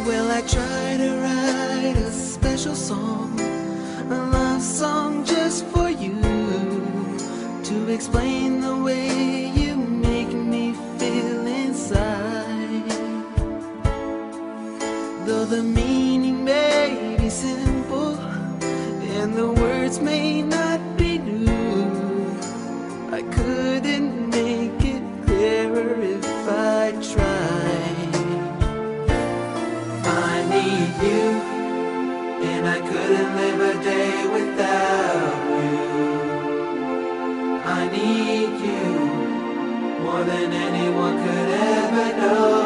Well, I try to write a special song, a love song just for you, to explain the way you make me feel inside. Though the meaning may be simple and the words may not be new, I couldn't make it clearer if I tried. I need you, and I couldn't live a day without you. I need you more than anyone could ever know.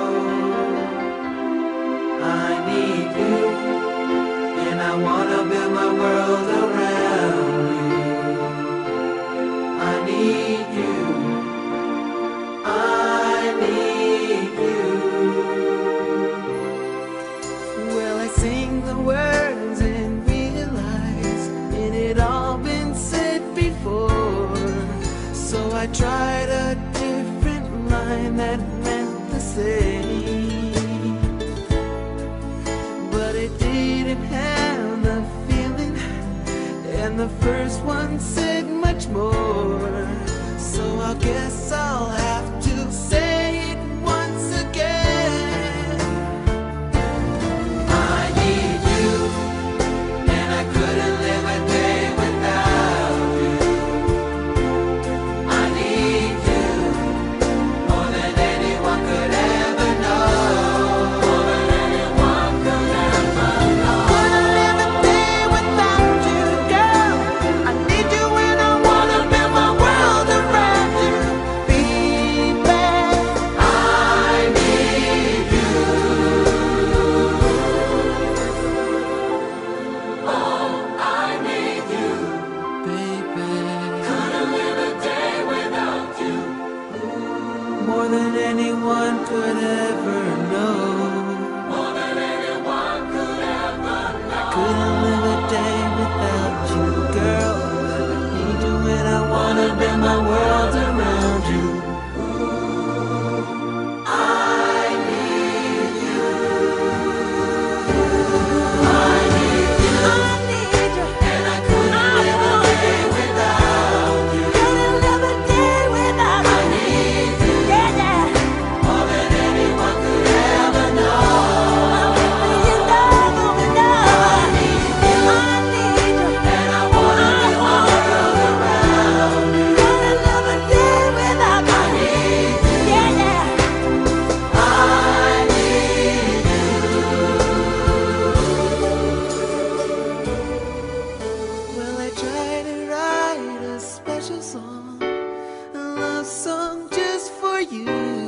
I need you, and I wanna build my world around you. I need you, I need you. Well, I sing the words and realize it had all been said before, so I tried a different line that meant the same, but it didn't have the feeling, and the first one said much more, so I guess I'll have to say it once again. I need you, and I couldn't live a day without you. I need you more than anyone could ever know. More than anyone could ever know. Couldn't live a day without you, girl. I need you and I wanna build my world around you, baby. I need you. Oh, I need you, baby. Couldn't live a day without you. More than anyone could ever know. More than anyone could ever know. I couldn't live a day without you, girl. I need you and I wanna build my world around you. I need you. I need you. I need you. And I couldn't live a day without you. Couldn't live a day without you. I need you. Yeah, yeah. More than anyone could ever know. You know. I need you. I need you. And I wanna build my world around you. Couldn't live a day without you. I need you. Yeah, yeah. I need you. Well, I tried to write a special song, a love song just for you,